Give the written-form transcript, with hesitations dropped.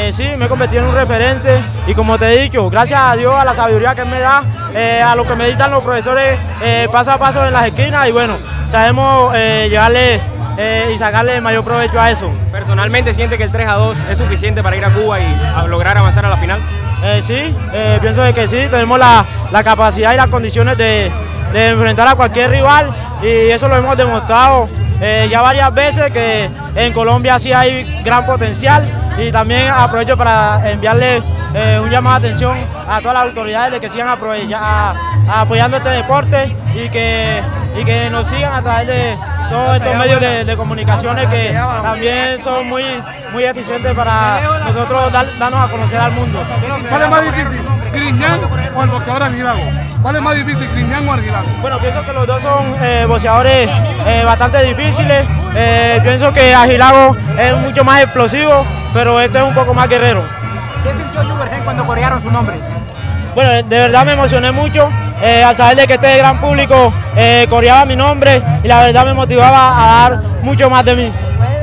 Sí, me he convertido en un referente y como te he dicho, gracias a Dios, a la sabiduría que Él me da, a lo que me dictan los profesores paso a paso en las esquinas y bueno, sabemos llevarle y sacarle el mayor provecho a eso. ¿Personalmente siente que el 3-2 es suficiente para ir a Cuba y lograr avanzar a la final? Sí, pienso de que sí, tenemos la capacidad y las condiciones de enfrentar a cualquier rival y eso lo hemos demostrado ya varias veces, que en Colombia sí hay gran potencial y también aprovecho para enviarle un llamado de atención a todas las autoridades de que sigan apoyando este deporte y que nos sigan a través de todos estos medios de comunicaciones que también son muy eficientes para nosotros darnos a conocer al mundo. ¿Cuál es más difícil, Griñán o el boxeador Argilago? ¿Cuál es más difícil, Griñán o Argilago? Bueno, pienso que los dos son boxeadores bastante difíciles. Pienso que Argilago es mucho más explosivo, pero este es un poco más guerrero. ¿Qué sintió Juvergen cuando corearon su nombre? Bueno, de verdad me emocioné mucho al saber de que este gran público coreaba mi nombre y la verdad me motivaba a dar mucho más de mí.